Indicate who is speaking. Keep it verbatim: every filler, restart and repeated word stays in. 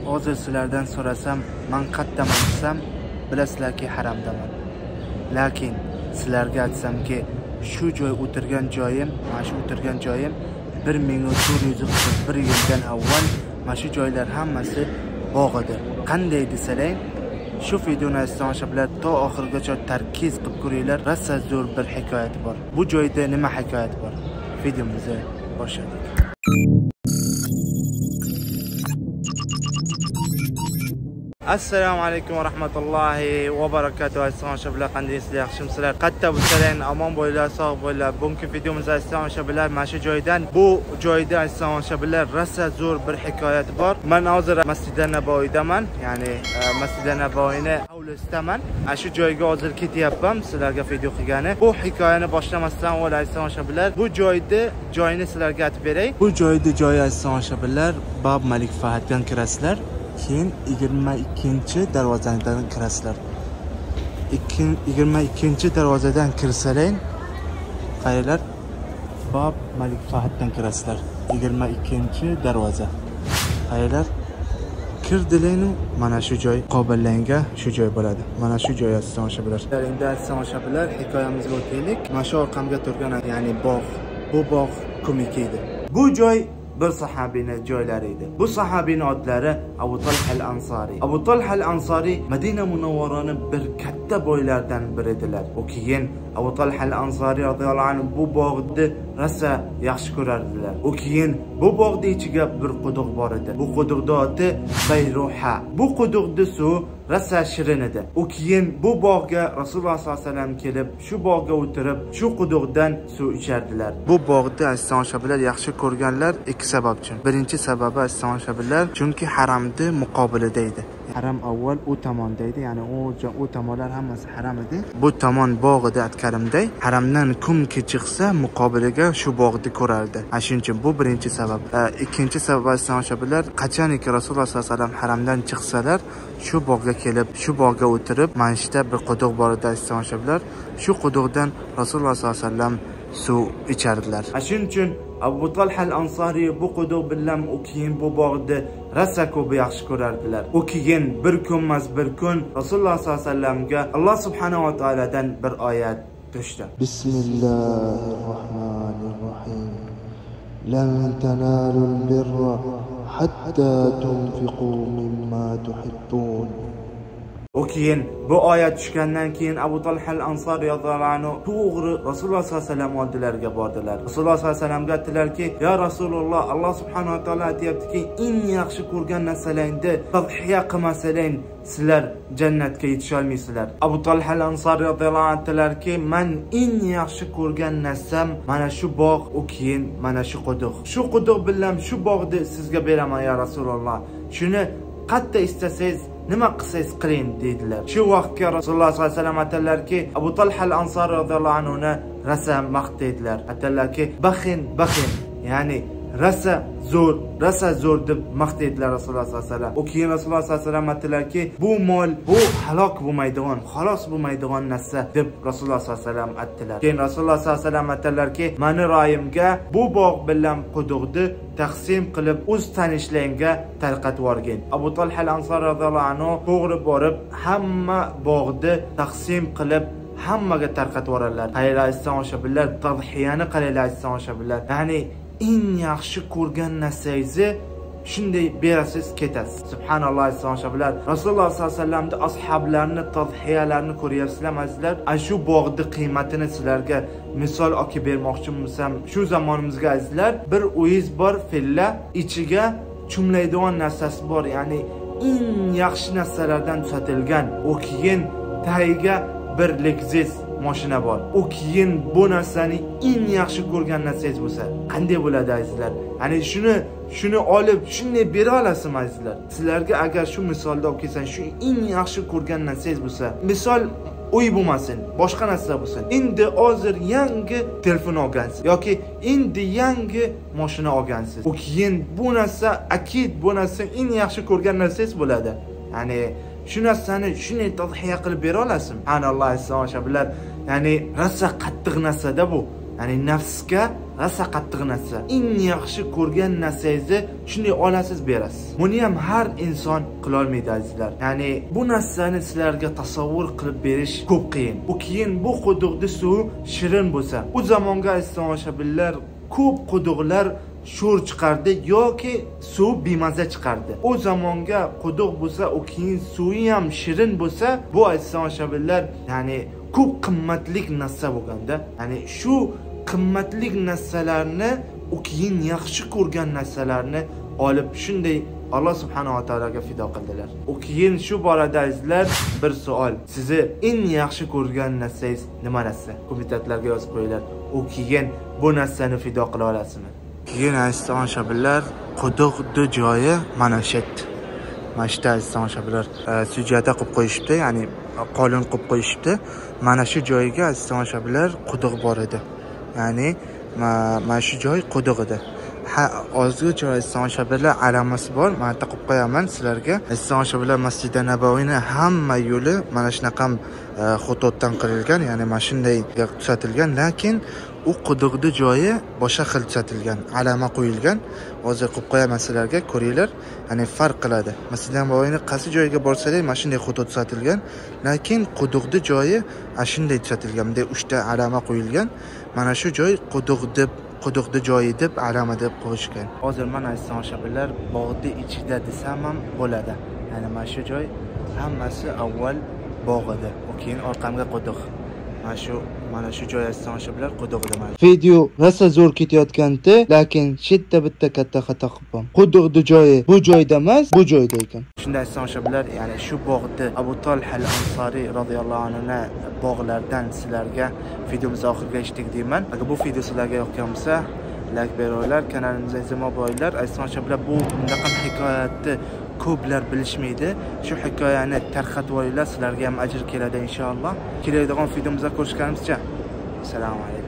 Speaker 1: hozir sizlardan so'rasam, men qayerdaman desam, bilasizlarki haramdaman. Lekin sizlarga aytsamki, shu joy o'tirgan joyim, mana shu o'tirgan joyim bir ming to'rt yuz qirq bir yildan avval mana shu joylar hammasi bog' edi. Qanday desalang, shu videoni tomosha bilan to oxirigacha tarkiz qilib ko'ringlar. Rosa zo'r bir hikoyat bor. Bu joyda nima hikoyat bor? Videomizni boshladik. Assalomu alaykum va rahmatullohi va barakatuh. Tomosha bilan qandaysizlar? Yaxshimisizlar? Qayerda bo'lsalaring omon bo'linglar, sog' bo'linglar. Bugungi videomizda tomosha bilan mana shu joydan, bu joyda tomosha bilan rosa zo'r bir hikoyat bor. Men hozir Masjid Naboiydaman, ya'ni Masjid Naboiyni hovlisidaman. Ana shu joyga hozir ketyapman sizlarga video qilgani. Bu hikoyani boshlamasdan avval tomosha bilan bu joyda joyini sizlarga aytib beray. Bu joyda joyi tomosha bilan Bab Malik Fahaddan kirasizlar. Keyin yigirma ikkinchi darvozadan kirasizlar. yigirma ikkinchi darvozadan kirsalaring, qayerlar? Bab Malik Fahaddan kirasizlar. yigirma ikkinchi darvoza. Qayerlar? Kirdilaring, mana shu joy qobillarga shu joy bo'ladi. Mana shu joy tomosha bilan. Endi tomosha bilan hikoyamizga o'taylik. Mana shu orqamga turgan, ya'ni bog'. Bu bog' kimniki edi? Bu joy bir sahabiyning joylari edi. Bu sahabiyning otlari Abu Talha al-Ansari. Abu Talha al-Ansari Madina Munawvarani bir katta boylardan biri edilar. O keyin Abu Talha al-Ansari radhiyallohu anhu bu bog'ni rosa yaxshi ko'rardilar. O keyin bu bog'ning ichiga bir quduq bor edi. Bu quduqning oti Bayruha. Bu quduqning suvi rosa shirin edi. O keyin bu bog'ga Rasululloh sollallohu alayhi vasallam kelib, shu bog'ga o'tirib, shu quduqdan suv ichardilar. Bu bog'ni tomoshabinlar yaxshi ko'rganlar ikki sabab uchun. Birinchi sababi tomoshabinlar chunki haramni muqobilida edi. Haram avval u tomonda edi, ya'ni u u tomonlar hammasi haram edi. Bu tomon bog' edi atkarimday. Haramdan kimki chiqsa muqobiliga shu bog'ni ko'rardi. Shuning uchun bu birinchi sabab. Ikkinchi sabab tomoshabinlar qachoniki Rasululloh sollallohu alayhi vasallam haramdan chiqsalar, shu bog'ga kelib, shu bog'ga o'tirib, manshida bir quduq bor edi tomoshabinlar. Shu quduqdan Rasululloh sollallohu alayhi vasallam suv ichardilar. Shuning uchun Abu Talha al-Ansari bu quduq bilan u keyin bu bog'ni rosa ko'p yaxshi ko'rardilar. U keyin bir kunmas bir kun Rasululloh sollallohu alayhi vasallamga Alloh subhanahu va taoladan bir oyat tushdi. Bismillahirrohmanirrohim. Lan tanalul birra hatta tunfiqu mimma tuhibbun. O keyin bu oyat tushgandan keyin Abu Talha al-Ansari radhiyallohu anhu to'g'ri Rasululloh sollallohu alayhi vasallam oldilariga bordilar. Rasululloh sollallohu alayhi vasallamga aytdilarki, "Ya Rasululloh, Alloh subhanahu va taolo aytayaptiki, eng yaxshi ko'rgan narsalarni tadhiya qilmasalang, sizlar jannatga yetisha olmaysizlar." Abu Talha al-Ansari radhiyallohu anhu aytdilarki, "Men eng yaxshi ko'rgan narsam mana shu bog', u keyin mana shu quduq. Shu quduq bilan shu bog'ni sizga beraman ya Rasululloh. Shuni qatta istasangiz nima qilsangiz qiling" dedilar. Shu vaqtga Rasululloh sollallohu alayhi vasallam aytdilarki, Abu Talha al-Ansari radhiyallohu anhu ni rosa maqtaydilar. Aytdilarki, "Baxin, baxin", ya'ni rosa zo'r, rosa zo'r deb maqtaydilar Rasululloh sollallohu alayhi vasallam. O keyin Rasululloh sollallohu alayhi vasallam aytdilarki, "Bu mol, bu halok bo'lmaydigan, xolos bo'lmaydigan narsa" deb Rasululloh sollallohu alayhi vasallam aytdilar. Keyin Rasululloh sollallohu alayhi vasallam aytdilarki, "Meni ra'yimga bu bog' bilan quduqni taqsim qilib o'z tanishlaringga tarqatib yuborgin." Abu Talha al-Ansari radhiyallohu anhu to'g'ri borib, hamma bog'ni taqsim qilib hammaga tarqatib yuboradilar. Qayerlar tomoshabinlar, tadhiyani qayerlar tomoshabinlar. Ya'ni eng yaxshi ko'rgan narsangizni shunday berasiz, ketasiz. Subhanalloh tomoshabinlar. Rasululloh sollallohu alayhi vasallamning ashablarini, tadhiyalarini ko'ryapsizlar, azizlar. Ana shu bog'ni qiymatini sizlarga misol olib bermoqchi bo'lsam, shu zamonimizga azizlar, bir uyiz bor, filla, ichiga chumlaydigan narsasi bor, ya'ni eng yaxshi narsalardan tuzatilgan. O keyin tagiga bir Lexus mashina bor. O keyin bu narsani eng yaxshi ko'rgan narsangiz bo'lsa, qanday bo'ladi azizlar? Ya'ni shuni shuni olib shunday bera olasizmi azizlar? Sizlarga agar shu misolda olib kelsam, shu eng yaxshi ko'rgan narsangiz bo'lsa, misol uy bo'lmasin, boshqa narsa bo'lsin. Endi hozir yangi telefon olgansiz yoki endi yangi mashina olgansiz. O keyin bu narsa akid bu narsa eng yaxshi ko'rgan narsangiz bo'ladi. Ya'ni shu narsani shunday tadhiya qilib bera olasizmi? Subhanalloh tomoshabinlar. Ya'ni rosa qattiq narsada bu. Ya'ni nafsga rosa qattiq narsa. Eng yaxshi ko'rgan narsangizni shunday olasiz, berasiz. Buni ham har inson qila olmaydi azizlar. Ya'ni bu narsani sizlarga tasavvur qilib berish ko'p qiyin. U keyin bu quduqda suv shirin bo'lsa, u zamonga tomoshabinlar ko'p quduqlar sho'r chiqardi yoki suv bemaza chiqardi. O zamonga quduq bo'lsa, u keyin suvi ham shirin bo'lsa, bu tomoshabinlar ya'ni ko'p qimmatlik narsa bo'lganda, ya'ni shu qimmatlik narsalarni u keyin yaxshi ko'rgan narsalarni olib shunday Alloh subhanahu va taologa fido qildilar. U keyin shu borada azizlar bir savol. Sizni eng yaxshi ko'rgan narsangiz nima narsa? Kommentarlarga yozib qo'yinglar. U keyin bu narsani fido qila olasizmi? Keyin aziz tomoshabinlar, quduqni joyi mana shu yerda. Mana shu aziz tomoshabinlar, sujada qilib qo'yishibdi, ya'ni qolin qilib qo'yishibdi. Mana shu joyiga aziz tomoshabinlar quduq bor edi. Ya'ni mana shu joy quduq edi. Ha, hozircha aziz tomoshabinlar alamasi bor. Men aytib qo'yaman sizlarga. Aziz tomoshabinlar, Masjid Nabaviyning hamma yo'li mana shunaqa xutotdan qilingan, ya'ni mana shunday tuzatilgan, lekin u quduqni joyi boshqa xil tuzatilgan, alama qo'yilgan. Hozir qo'yib qo'yaman sizlarga, ko'ringlar. Ya'ni farq qiladi. Masjid Nabaviyning qaysi joyiga borsangiz, mana shunday xutot tuzatilgan, lekin quduqni joyi ana shunday tuzatilgan. Bunday uchta alama qo'yilgan. Mana shu joy quduq deb quduqni joyi deb alama deb qo'yishgan. Hozir mana aziz tomoshabinlar bog'ning ichida desam ham bo'ladi. Ya'ni mana shu joy hammasi avval bog' edi. Keyin orqamga quduq. Mana shu mana shu joy aziz tomoshabinlar quduq edi. Video rosa zo'r ketayotganda, lekin chetda bitta katta xato qildim. Quduqni joyi bu joyda emas, bu joyda ekan. Shunday aziz tomoshabinlar, ya'ni shu bog'ni Abu Talha al-Ansari radhiyallohu anhu bog'lardan sizlarga videomizni oxiriga yetdik deyman. Agar bu video sizlarga yoqqan bo'lsa, like beringlar, kanalimizga izlab boringlar. Aziz tomoshabinlar, bu bundaqa hikoyatni ko'plar bilishmaydi. Shu hikoyani tarqatib olinglar, sizlarga ham ajr keladi inshaalloh. Keladigan videomizda ko'rishganimizcha. Assalomu alaykum.